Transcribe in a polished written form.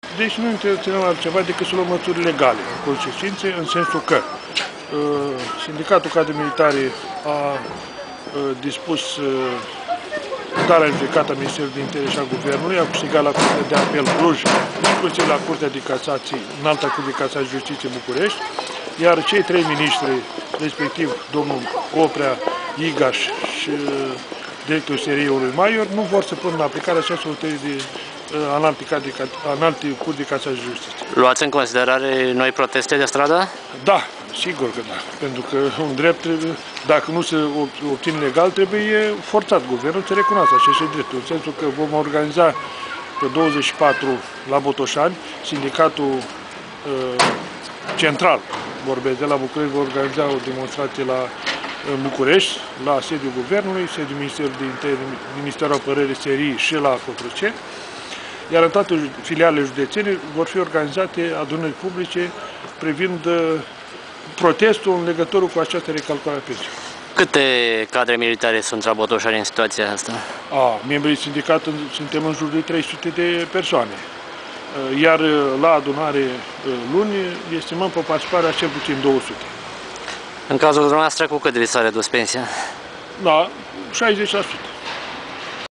Deci nu intenționăm altceva decât să luăm măsuri legale, în consecințe, în sensul că Sindicatul Cadre Militare a dispus darea în judecată a Ministerului de Interne și a Guvernului, a câștigat la Curtea de Apel Cluj, inclusiv la Curtea de Casație, Înalta Curte de Casație Justiție București, iar cei trei miniștri, respectiv domnul Oprea, Igaș și directorul SRI-ului Maior, nu vor să pună în aplicare această hotărâre de Înalte Curte de Casație Justiție. Luați în considerare noi proteste de stradă? Da, sigur că da. Pentru că un drept, dacă nu se obține legal, trebuie forțat guvernul să recunoască aceste drepturi. În sensul că vom organiza pe 24 la Botoșani, sindicatul central, vorbesc de la București, va organiza o demonstrație în București, la sediul guvernului, sediul Ministerului de Interne, Ministerul Apărării, SRI și la Cotroceni. Iar în toate filialele județene vor fi organizate adunări publice privind protestul în legătură cu această recalculare a pensiei. Câte cadre militare sunt la Botoșani în situația asta? Membrii sindicatului suntem în jur de 300 de persoane. Iar la adunare luni estimăm pe participarea cel puțin 200. În cazul dumneavoastră, cu cât vi s-a redus pensia? Da, 60%.